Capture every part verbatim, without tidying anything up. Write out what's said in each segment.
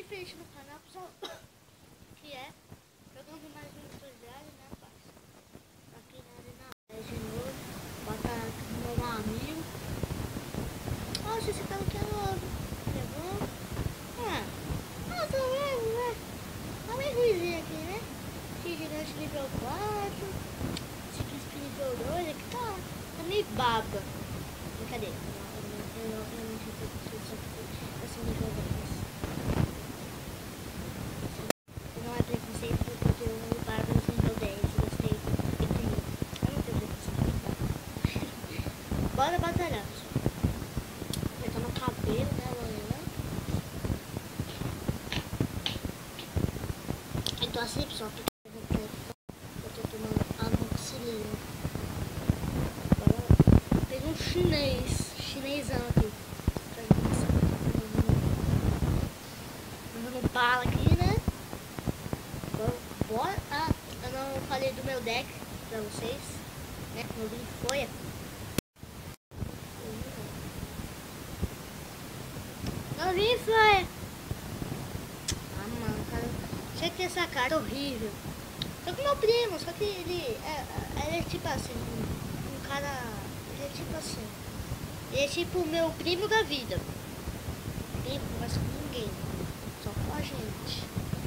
diferente no canal, pessoal, que é jogando mais um tutorial, né, parça? Aqui na Arena de novo, bota aqui no meu amigo. Nossa, esse cara aqui é novo, é bom? Ah, ah, tá vendo, né? Tá meio ruimzinho aqui, né? Esse gigante nível quatro, esse príncipe nível dois, aqui tá, tá meio baba. Brincadeira, eu não, eu não, eu não sei se eu sou assim nível dois. Não é preconceito porque eu não paro no nível dez, eu gostei pequenininho. Eu não tenho preconceito. Bora batalhar, pessoal. Apertar no cabelo, né, amanhã. Então assim, pessoal, porque eu tô tomando amoxicilina. Agora peguei um chinês, chinesão aqui. Mandando bala aqui, né? Bora. Ah, eu não falei do meu deck pra vocês, né? Meu vídeo foi. Não vi, foi. Ah, mano, cara. Achei que essa carta é horrível. Tô com meu primo, só que ele é, ele é tipo assim, um, um cara. Ele é tipo assim. Ele é tipo o meu primo da vida. Ele não conversa com ninguém, só com a gente.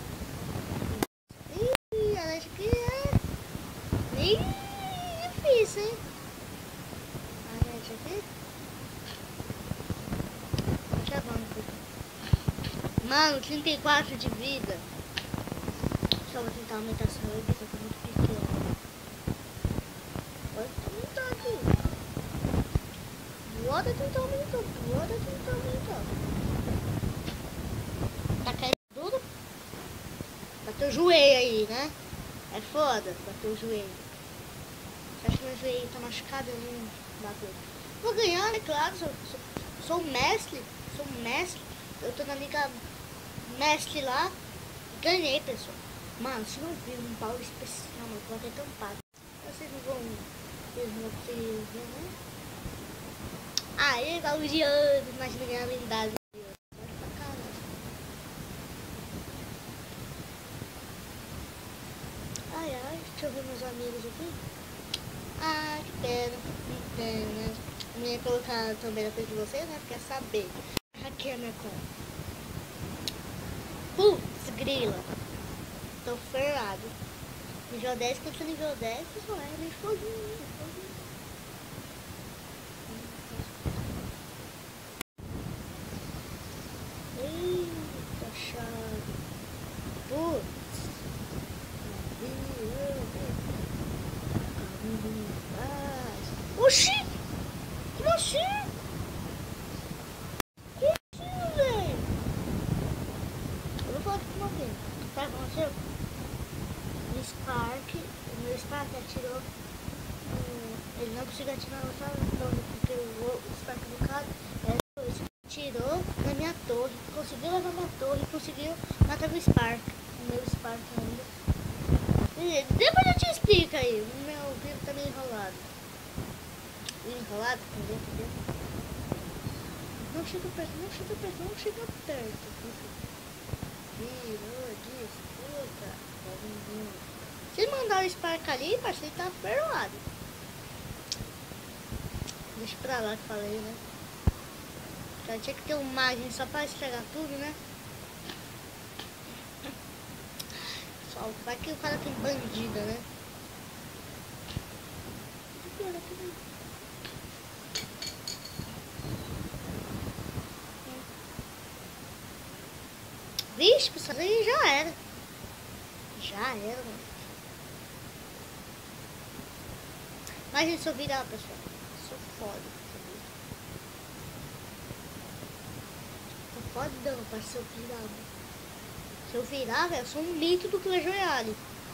Ih, acho que é bem difícil, hein? A gente aqui. Mano, trinta e quatro de vida. Só vou tentar aumentar essa vida, que tá muito pequeno. Pode aumentar aqui. Bora tentar aumentar, bora tentar aumentar. Tá caindo tudo? Bateu o joelho aí, né? É foda, bateu o joelho. Você acha que meu joelho tá machucado? Eu não bateu. Vou ganhar, é claro, sou, sou, sou um mestre, sou um mestre. Eu tô na liga mestre lá, ganhei, pessoal. Mano, se não vir um baú especial, mano, vou até tampado. Vocês não vão, vocês não vão conseguir ver, né? Aê, baú de ouro, imagina ganhar a habilidade. Ai, ai, deixa eu ver meus amigos aqui. Ah, que pena, que pena. Eu ia colocar também na frente de vocês, né? Porque é saber. Aqui é a minha conta. Putz, grila. Tô ferrado. Nível dez contra nível dez, pessoal, é meio foguinho, foguinho. Eita, chave. Putz. Oxi! Como assim? Sabe o que aconteceu? O Spark, o meu Spark atirou, um, ele não conseguiu atirar no torre, porque o, o Spark do cara é, atirou na minha torre, conseguiu levar minha torre, conseguiu matar o Spark, o meu Spark ainda. E depois eu te explico aí, o meu vídeo tá meio enrolado. Enrolado, entendeu? Entendeu? Não chega perto, não chega perto, não chega perto. Virou, disputa. Se mandar o Spark ali, parceiro, ele tá perdoado. Deixa pra lá que falei, né? Já tinha que ter um margem só pra estragar tudo, né? Só vai que o cara tem bandida, né? Vixe, pessoal, aí já era. Já era, mano. Mas eu sou virar, pessoal. Sou foda. Sou foda não, pra ser virar. Se eu virar, velho, eu sou um mito do Clash Royale.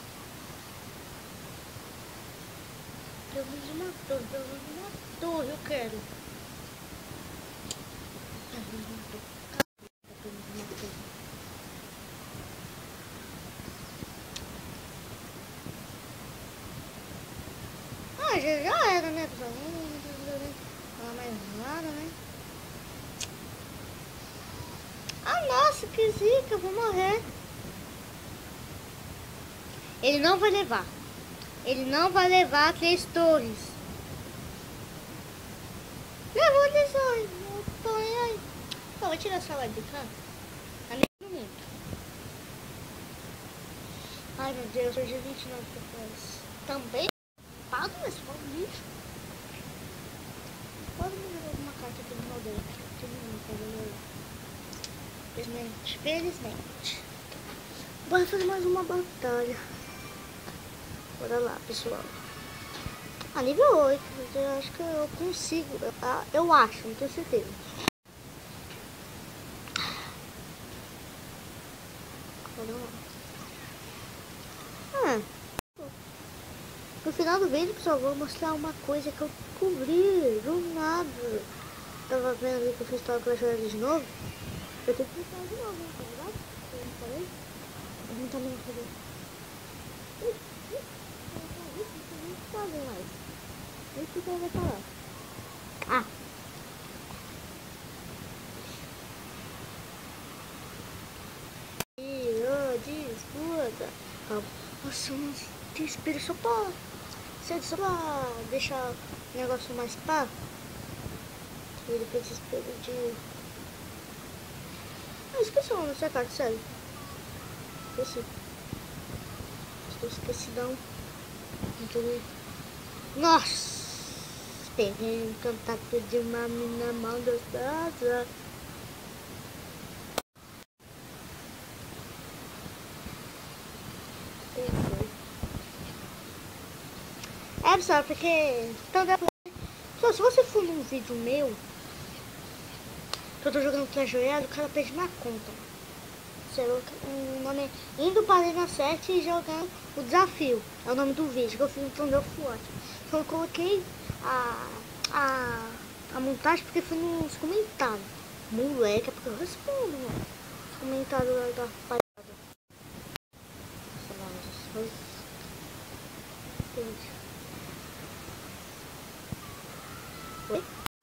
Pelo menos uma torre, pelo menos uma torre eu quero. Pelo menos uma torre. Pelo menos uma torre. Ah, já, já era, né, pessoal? Não falar mais nada, né? Ah, nossa! Nossa, que zica, eu vou morrer. Ele não vai levar. Ele não vai levar três torres. Levou dezoito. Não tô nem aí. Então, vou tirar essa live de cá. Tá nem muito. Ai, meu Deus, hoje é vinte e nove pessoas. Também? Pago esse lixo. Pode me jogar alguma carta aqui no meu deck. Tem nenhum pra ler. Felizmente, felizmente. Bora fazer mais uma batalha. Bora lá, pessoal. Ah, nível oito. Eu acho que eu consigo. Eu, eu acho, não tenho certeza. Bora lá. Ah, no final do vídeo, pessoal, vou mostrar uma coisa que eu descobri do nada. Tava vendo ali que eu fiz tal Clash Royale de novo. Eu tenho que instalar de novo, né? Tá ligado? Eu não falei? Eu não tô nem fazendo. Não fazem mais. Nem que eu vou falar. Ah! E oh, disputa! Nossa, um desespero só pra. Só pra deixar o negócio mais pá. Ele tem desespero de. Ah, esqueci o nome dessa carta, sério. Esqueci. Estou esquecidão. Muito. Nossa! Peguei um contato de uma mina maldosa. É, pessoal, porque toda... Só se você for num vídeo meu que eu tô jogando Clash Royale, o cara pede na conta. O nome é Indo para a Arena sete e jogando o desafio. É o nome do vídeo que eu fiz no Thunder of War. Então eu coloquei a, a, a montagem porque foi nos comentários. Moleque, é porque eu respondo, mano. Os comentários da rapaziada. Oi?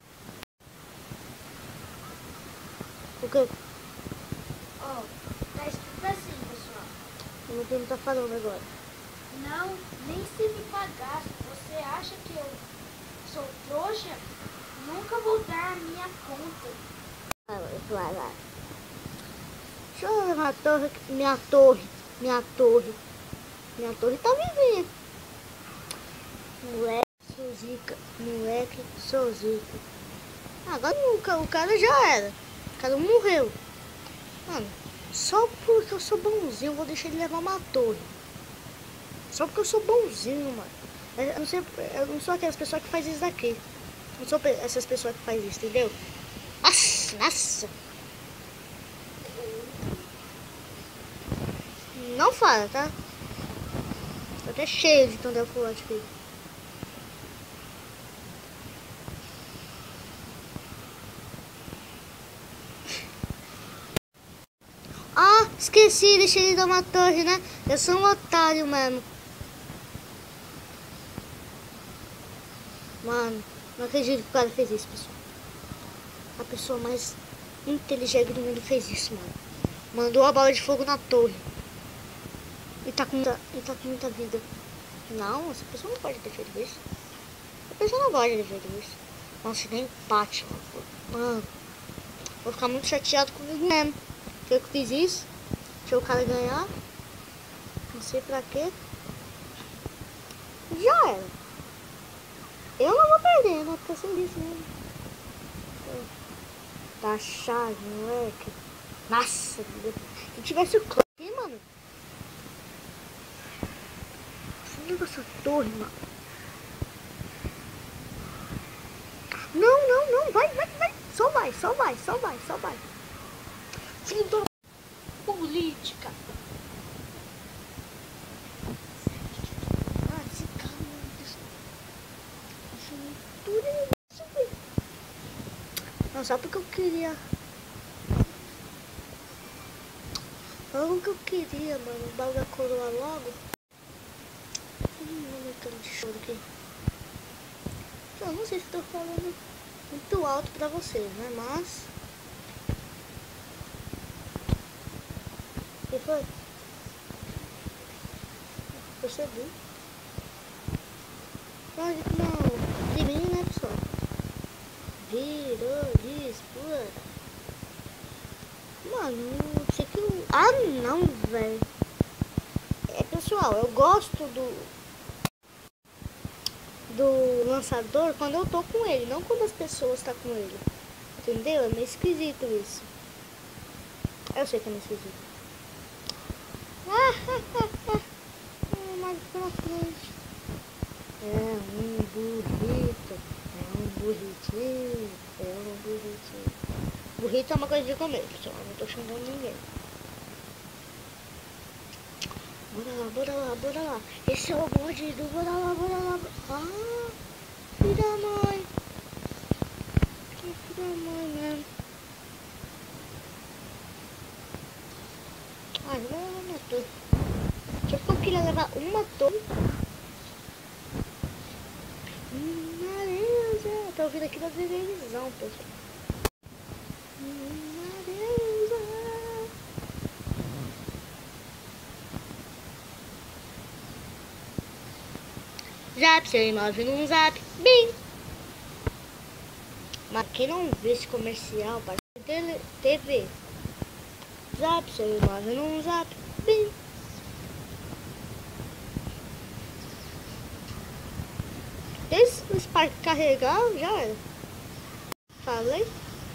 O que? Ó, tá escrito assim, pessoal. O meu primo tá falando agora. Não, nem se me pagasse. Você acha que eu sou trouxa? Nunca vou dar a minha conta. Vai lá. Deixa eu levar a torre, minha torre, minha torre. Minha torre tá vivinha. Moleque, sou zica. Moleque, sou zica. Agora nunca, o cara já era. O cara morreu. Mano, só porque eu sou bonzinho, eu vou deixar ele levar uma torre. Só porque eu sou bonzinho, mano. Eu não, sei, eu não sou aquelas pessoas que fazem isso daqui. Eu não sou essas pessoas que fazem isso, entendeu? Nossa, nossa. Não fala, tá? Tô até cheio de Thunder of War aqui. Ah, esqueci, deixei ele dar uma torre, né? Eu sou um otário mesmo. Mano, não acredito que o cara fez isso, pessoal. A pessoa mais inteligente do mundo fez isso, mano. Mandou a bala de fogo na torre. E tá com muita, e tá com muita vida. Não, essa pessoa não pode ter feito isso. Essa pessoa não pode ter feito isso. Nossa, nem empate. Mano, vou ficar muito chateado comigo mesmo. Foi eu que fiz isso. Deixa o cara ganhar. Não sei pra quê. Já era. Eu não vou perder, né? Porque assim disso mesmo. Tá chave, moleque. Nossa, se tivesse o clã aqui, mano. Fundo dessa torre, mano. Não, não, não. Vai, vai, vai. Só vai, só vai, só vai, só vai. Filho da política. Ah, esse cara, mano. Tudo isso, velho. Não, só porque eu queria. Logo que eu queria, mano. O baú da coroa logo. Hum, olha aquele de choro aqui. Eu não sei se tô falando muito alto pra vocês, né? Mas. foi? Percebi. Mas não, de mim, né, pessoal? Virou disputa. Mano, sei que eu... Ah, não, velho. É, pessoal, eu gosto do... do lançador quando eu tô com ele, não quando as pessoas estão com ele. Entendeu? É meio esquisito isso. Eu sei que é meio esquisito. Ah, ah, ah, ah. Ah, mais pra frente. É um burrito. É um burritinho. É um burritinho. Burrito é uma coisa de comer, pessoal. Não tô xingando ninguém. Bora lá, bora lá, bora lá. Esse é o bandido. Bora lá, bora lá. Ah, filho da mãe. Que filho da mãe mesmo. Ah, não, não matou. Tipo, eu queria levar uma torre. Hum, Maria, tá ouvindo aqui da televisão, pessoal. Hum, Maria. Zap, seu imóvel num zap, bem. Mas quem não vê esse comercial, para T V. Zap, seu imóvel num zap, bem. Esse o Spark carregar, já era. Falei.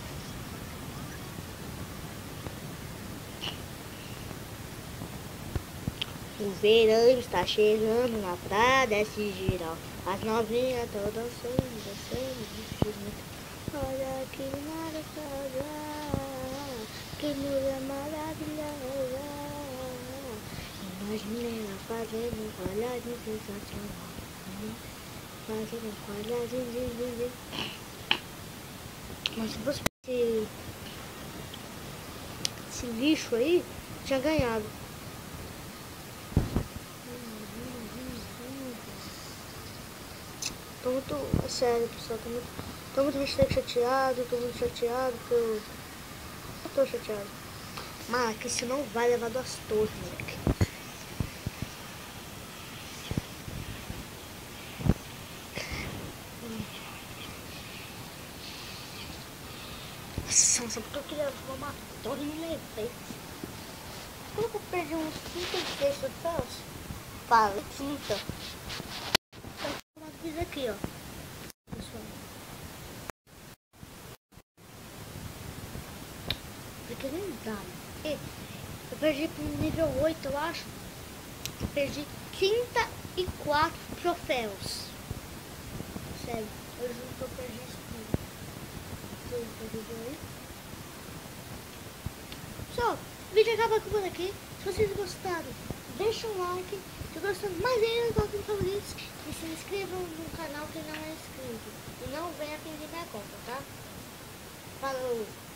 O verão está chegando na praia desse geral. As novinhas todas dançando, dançando, dançando. Olha que maravilha, que mulher maravilhosa. Imagine ela fazendo um olhadinho sensacional. Fazendo um olhadinho. Mas se fosse esse, esse lixo aí, tinha ganhado. Tô muito, é sério, pessoal, tô muito, tô muito hashtag chateado, tô muito chateado, porque eu, eu tô chateado. Mas que isso não vai levar duas torres, moleque. Nossa, só porque eu queria levar uma torre e não levei. Como que eu perdi uns trinta e seis troféus? Fala, trinta. Uma coisa aqui, ó. Porque nem dá, né? Eu perdi pro nível oito, eu acho. Eu perdi trinta e quatro troféus. Sério, eu juro que eu perdi isso tudo. Pessoal, o vídeo acaba por aqui. Se vocês gostaram, deixa um like. Se gostando mais ainda, coloquem favoritos. E se inscrevam no canal que não é inscrito. E não venha pedir minha conta, tá? Falou!